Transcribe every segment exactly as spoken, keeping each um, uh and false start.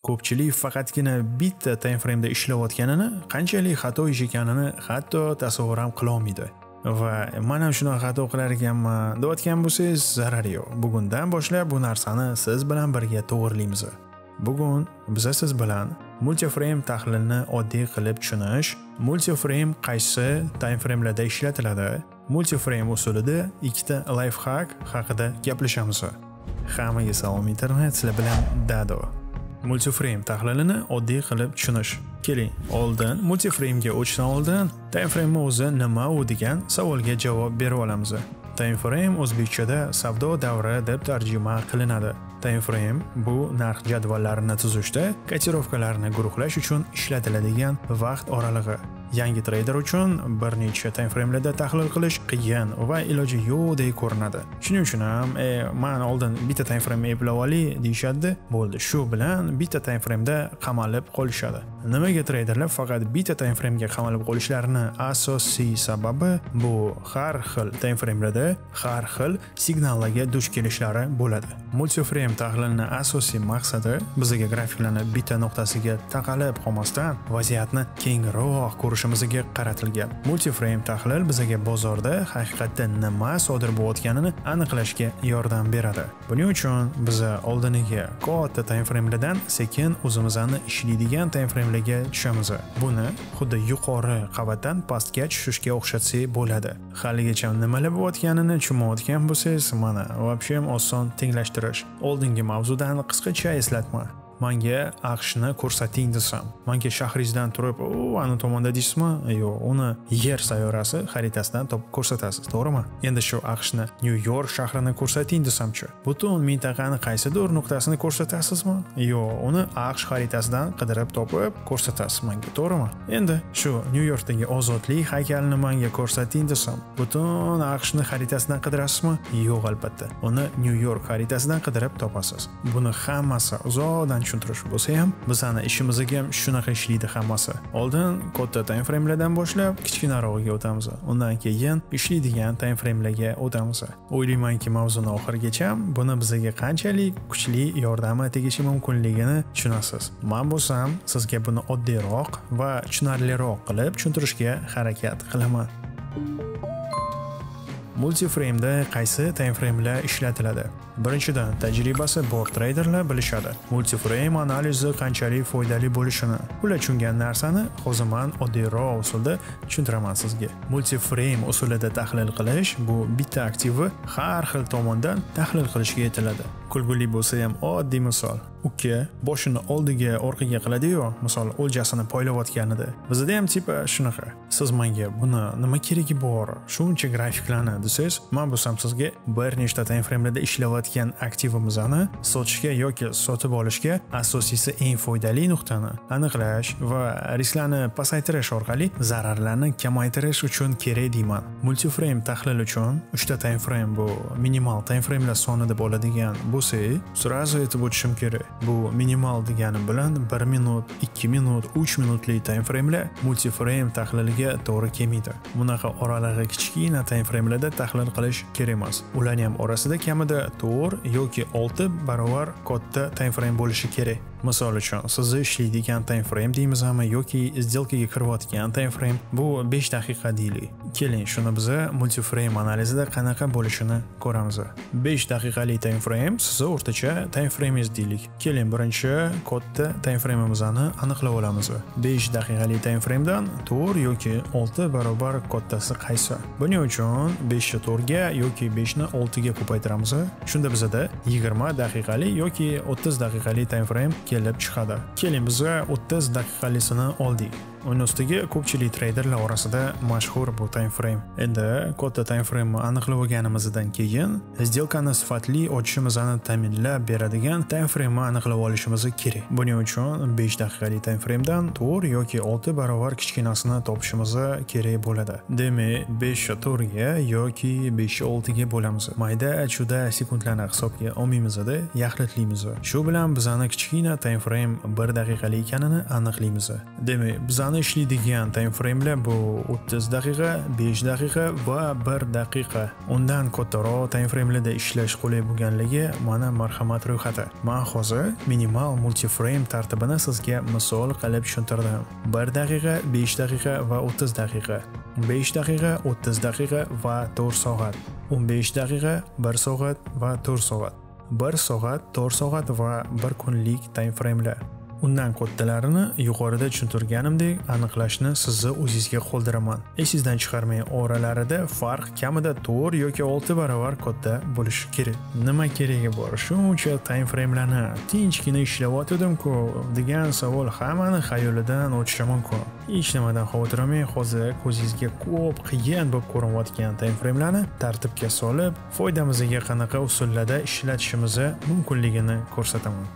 Ko'pchilik faqatgina bitta time frameda ishlayotganini, qanchalik xato ish ekanini hatto tasavvur ham qila olmaydi. Va men ham shuni xato qilar ekanman deyotgan bo'lsangiz, zarari yo'q. Bugundan boshlab bu narsani siz bilan birga to'g'rilaymiz. Bugun biz siz bilan multiframe tahlilni oddiy qilib tushunish, multiframe qaysi time framelarda ishlatiladi, multiframe usulida ikkita life hack haqida gaplashamiz. Hammaga salom internet, sizlar bilan Dado. Multiframe tahlilini oddiy qilib tushunish. Keling, oldin multiframega o'tishdan oldin time frame o'zi nima u degan savolga javob berib olamiz. Time frame o'zbekchada savdo davri deb tarjima qilinadi. Time frame bu narx jadvallarini tuzishda kotirovkalarni guruhlash uchun ishlatiladigan vaqt oralig'i. Yangi trader uchun bir necha time framelarda tahlil qilish qiyin va iloji yo'qdek ko'rinadi. Shuning uchun ham e, men oldin bitta time frame eplab olay deyshadi. Bo'ldi, shu bilan bitta time frameda qamalib qolishadi. Nimaga traderlar faqat bitta time framega qamalib qolishlarini asosiy sababi bu har xil time framelarda har xil signallarga duch kelishlari bo'ladi. Multiframe tahlilining asosiy maqsadi bizga grafiklarni bitta nuqtasiga taqalib qolmasdan vaziyatni kengroq ko'rishimizga qaratilgan. Multiframe tahlil bizga bozorda haqiqatda nima sodir bo'layotganini aniqlashga yordam beradi. Buning uchun biz oldiniga katta time framelardan sekin o'zimizni ishlaydigan time framelarga tushamiz. Buni xuddi yuqori qavatdan pastga tushishga o'xshatsak bo'ladi. Haligacha nimalar bo'layotganini tushunmayotgan bo'lsangiz, mana вообще oson tenglashtirish. Oldingi mavzudan qisqacha eslatma. Menga AQShni ko'rsating desam, menga shahringizdan turib, "O, ana tomonda" deysizmi? Yo'q, uni yer sayyorasi xaritasidan topib ko'rsatasiz, to'g'rimi? Endi shu AQShni New York shahrini ko'rsating desamchi, butun mintaqani qaysidir nuqtasini ko'rsatasizmi? Yo'q, uni AQSh xaritasidan qidirib topib ko'rsatasiz menga, to'g'rimi? Endi shu New Yorkdagi ozodlik haykalini menga ko'rsating desam, butun AQShni xaritasidan qidirasizmi? Yo'q, albatta. Uni New York xaritasidan qidirib topasiz. Buni hammasi uzoqdan tushuntirish bo'lsa ham, bizning ishimizga ham shunaqa ishlaydi hammasi. Oldin katta time framelardan boshlab kichkinarog'iga o'tamiz. Undan keyin ishlaydigan time framelarga o'tamiz. O'ylaymanki, mavzuni oxirigacha buni bizga qanchalik kuchli yordami tegishi mumkinligini tushunasiz. Men bo'lsam, sizga buni oddiyroq va tushunarliroq qilib tushuntirishga harakat qilaman. Multiframeda qaysi time framelar ishlatiladi? Birinchidan, tajribasi bor traderlar bilishadi. Multiframe analizi qanchalik foydali bo'lishini. Ular tushungan narsani hozir men oddiyroq usulda tushuntiraman sizga. Multiframe usulida tahlil qilish bu bitta aktivni har xil tomondan tahlil qilishga yetiladi. Kulguli bo'lsa ham oddiy misol. Uka boshini oldiga, orqaga qiladi-yu, misol o'ljasini poylayotganida. Bizda ham tipa shunaqa. Siz menga buni nima keragi bor? Shuncha grafiklarni desangiz, men bo'lsam sizga bir nechta time framelarda ishlayotgan aktivimizni sotishga yoki sotib olishga asosiysi eng foydali nuqtani aniqlash va risklarni pasaytirish orqali zararlarni kamaytirish uchun kerak deyman. Multiframe tahlil uchun uchta time frame bu minimal time framelar soni deb oladigan bo'lsa, sразу aytib o'tishim kerak. Bu minimal degani bilan bir minut, ikki minut, uch minutli time framelar multiframe tahliliga to'g'ri kelmaydi. Bunaqa oralig'i kichkina time framelarda tahlil qilish kerak emas. Ularning ham orasida kamida to'rt yoki olti barobar katta time frame bo'lishi kerak. Misol uchun, siz ishlaydigan time frame deymizmi yoki izdelkaga kirayotgan time frame bu besh daqiqa deylik. Keling, shuni biz multiframe analizida qanaqa bo'lishini ko'ramiz. besh daqiqali time frame siz o'rtacha time frame'ingiz deylik. Keling, birinchi katta time frame'imizni aniqlab olamiz. besh daqiqali time frame'dan to'rt yoki olti barobar kattasi qaysi? Buning uchun besh ni to'rtga yoki besh ni oltiga ko'paytiramiz. Shunda bizda yigirma daqiqali yoki o'ttiz daqiqali time frame kelib chiqadi. Keling, biz o'ttiz daqiqalisini oldik. Uning ustiga ko'pchilik traderlar orasida mashhur bu time frame. Endi katta time frame ni aniqlab olganimizdan keyin izdelkani sifatli ochishimizni ta'minlab beradigan time frame ni aniqlab olishimiz kerak. Buning uchun besh daqiqali time frame'dan to'rt yoki olti barobar kichkinasini topishimiz kerak bo'ladi. Demak, besh ni to'rtga yoki besh ni oltiga bo'lamiz. Mayda chuda sekundlarni hisobga olmaymiz-da, yaxlitlaymiz. Shu bilan bizning kichkina time frame bir daqiqalik ekanini aniqlaymiz. Demak, biz bizani ishlaydigan time framelar bu o'ttiz daqiqa, besh daqiqa va bir daqiqa. Undan kattaroq time framelarda ishlash qulay bo'lganligi mana marhamat ro'yxati. Men hozir minimal multiframe tartibini sizga misol qilib tushuntirdim. bir daqiqa, besh daqiqa va o'ttiz daqiqa. besh daqiqa, o'ttiz daqiqa va to'rt soat. o'n besh daqiqa, bir soat va to'rt soat. bir soat, to'rt soat va bir kunlik time framelar. Undan kattalarini yuqorida tushuntirganimdek aniqlashni sizni o'zingizga qoldiraman. Esingizdan chiqarmang, oralarida farq kamida to'rt yoki olti barobar katta bo'lishi kerak. Nima keragi bor? Shuncha time framelarni tinchgina ishlayotgandim-ku degan savol hammani xayolidan o'tishi mumkin. Hech nimadan xavotir olmang, hozir ko'zingizga ko'p qiyin bo'lib ko'rinayotgan time framelarni tartibga solib, foydamizga qanaqa usullarda ishlatishimiz mumkinligini ko'rsataman.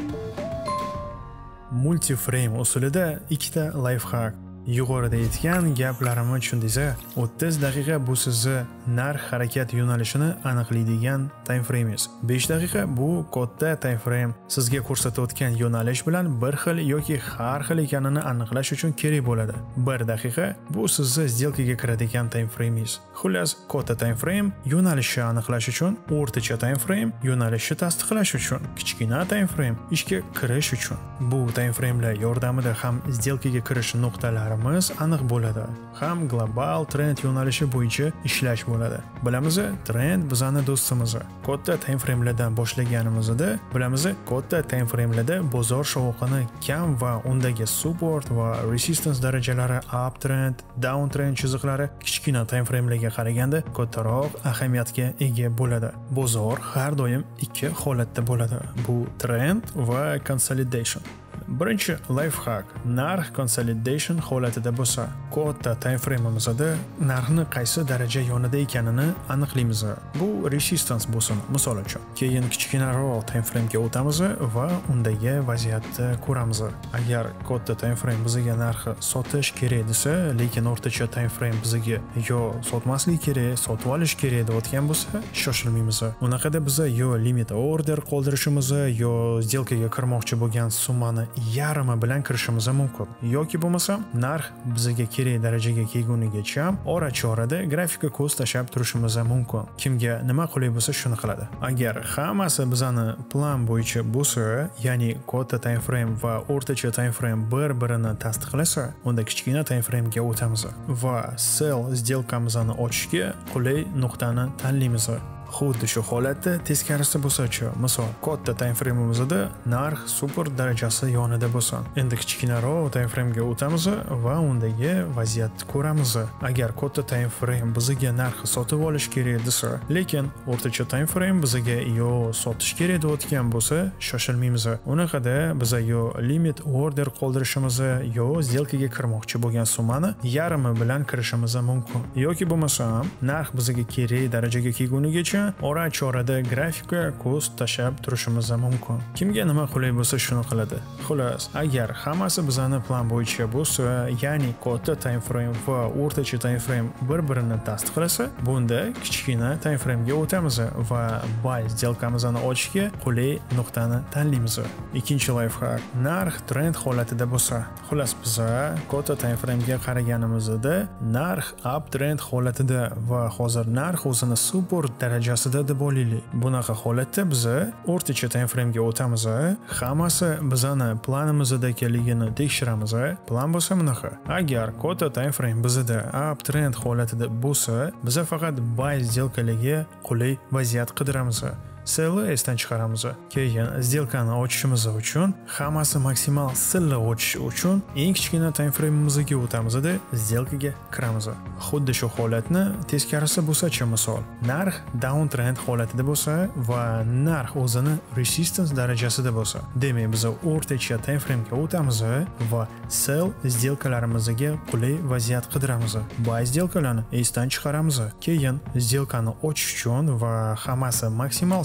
Multiframe usulida ikkita lifehack. Yuqorida aytgan gaplarimni tushundingizmi? o'ttiz daqiqa bu sizni narx harakat yo'nalishini aniqlaydigan time frame'ingiz. besh daqiqa bu katta time frame sizga ko'rsatayotgan yo'nalish bilan bir xil yoki har xil ekanini aniqlash uchun kerak bo'ladi. bir daqiqa bu sizni сделкаga kiradigan time frame'ingiz. Xullas, katta time frame yo'nalishni aniqlash uchun, o'rtacha time frame yo'nalishni tasdiqlash uchun, kichkina time frame ishga kirish uchun. Bu time frame'lar yordamida ham сделкаga kirish nuqtalari aniq bo'ladi. Ham global trend yo'nalishi bo'yicha ishlash bo'ladi. Bilamiz, trend bizani do'stimiz. Katta time frame'lardan boshlaganimizda, bilamiz, katta time frame'larda bozor shovqini kam va undagi support va resistance darajalari uptrend, downtrend chiziqlari kichkina time frame'larga qaraganda kattaroq ahamiyatga ega bo'ladi. Bozor har doim ikki holatda bo'ladi. Bu trend va consolidation. Birinchi lifehack narx consolidation holatida bo'lsa, katta time frame'imizda narxni qaysi daraja yonida ekanini aniqlaymiz. Bu resistance bo'lsin, misol uchun. Keyin kichkinaroq time frame'ga o'tamiz va undagi vaziyatni ko'ramiz. Agar katta time frame bizga narxi sotish kerak desa, lekin o'rtacha time frame bizga yo sotmaslik kerak, sotib olish kerak deyotgan bo'lsa, shoshilmaymiz. Unaqada biz yo limit order qoldirishimiz, yo сделкаga kirmoqchi bo'lgan summani yarmi bilan kirishimiz mumkin. Yoki bo'lmasa, narx bizga kerak darajaga kelgunigacha ora-chorada grafika ko'z tashab turishimiz mumkin. Kimga nima qulay bo'lsa shuni qiladi. Agar hammasi bizani plan bo'yicha bo'lsa, ya'ni katta time frame va o'rtacha time frame bir-birini tasdiqlasa, unda kichkina time frame ga o'tamiz va sell сделкamizni ochishga qulay nuqtani tanlaymiz. Xuddi shu holatda teskarisi bo'lsa-chi, misol katta time frame'imizda narx super darajasi yonida bo'lsa, endi kichkinaroq time frame ga o'tamiz va undagi vaziyatni ko'ramiz. Agar katta time frame bizga narxni sotib olish kerak desa, lekin o'rtacha time frame bizga yo sotish kerak deyotgan bo'lsa, shoshilmaymiz. Unaqada biz yo limit order qoldirishimiz, yo сделкаga kirmoqchi bo'lgan summani yarmi bilan kirishimiz mumkin. Yoki bo'lmasa, narx bizga kerak darajaga kelgunigacha ora-chorada grafika ko'z tashab turishimiz mumkin. Kimga nima qulay bo'lsa shuni qiladi. Xullas, agar hammasi bizani plan bo'yicha bo'lsa, ya'ni katta time frame va o'rtacha time frame bir-birini tasdiqlasa, bunda kichkina time frame ga o'tamiz va buy сделкamizni ochishga qulay nuqtani tanlaymiz. Ikkinchi lifehack narx trend holatida bo'lsa, xullas biz katta time frame ga qaraganimizda narx uptrend holatida va hozir narx o'zini super darajasida deb olaylik. Bunaqa holatda biz o'rtacha time frame ga o'tamiz. Hammasi bizani planimizdagiligini tekshiramiz. Plan bo'lsa bunaqa. Agar katta time frame bizda uptrend holatida bo'lsa, biz faqat buy сделкалigi qulay vaziyat qidiramiz. Sell esdan chiqaramiz. Keyin сделкani ochishimiz uchun hammasi maksimal sell ochish uchun eng kichkina time frame'imizga o'tamizda сделкаga kiramiz. Xuddi shu holatni teskarisi bo'lsa-chi, misol narx downtrend holatida bo'lsa va narx o'zini resistance darajasida bo'lsa, demak biz o'rtacha time frame'ga o'tamiz va sell сделкalarimizga qulay vaziyat qidiramiz. Buy сделкаlarni esdan chiqaramiz. Keyin сделкani ochish uchun va hammasi maksimal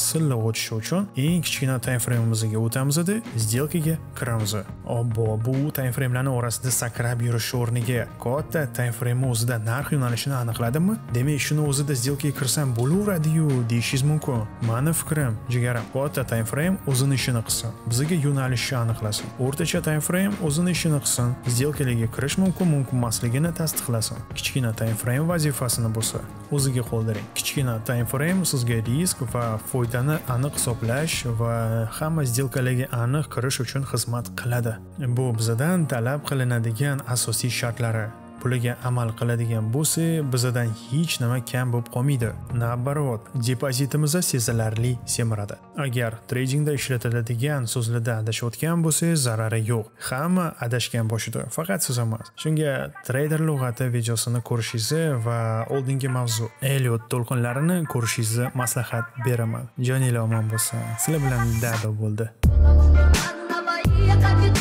silliq o'tishi uchun eng kichkina time frameimizga o'tamizda сделкаga kiramiz. Obbo, bu time framelarning orasida sakrab yurish o'rniga katta time frame o'zida narx yo'nalishini aniqladimi? Demak, shuni o'zida сделкаga kirsam bo'laveradi-yu deyishingiz mumkin. Mani fikrim, jigarim, katta time frame o'zini ishini qilsin. Bizga yo'nalishni aniqlasin. O'rtacha time frame o'zini ishini qilsin. сделкаlarga kirish mumkin, mumkin emasligini tasdiqlasin. Kichkina time frame vazifasini bo'lsa, o'ziga qoldiring. Kichkina time frame sizga risk va foydani aniq hisoblash va hamma сделкаlarga aniq kirish uchun xizmat qiladi. Bu bizdan talab qilinadigan asosiy shartlari. Puliga amal qiladigan bo'lsa, bizdan hech nima kam bo'lib qolmaydi. Nabarot, depozitimiz sezilarli semiradi. Agar tradingda ishlatiladigan so'zlarda adashayotgan bo'lsangiz, zarari yo'q. Hamma adashgan boshida, faqat siz emas. Shunga trader lug'ati videosini ko'rishingizni va oldingi mavzu Elliot to'lqinlarini ko'rishingizni maslahat beraman. Joninglar omon bo'lsin. Sizlar bilan Dado bo'ldi.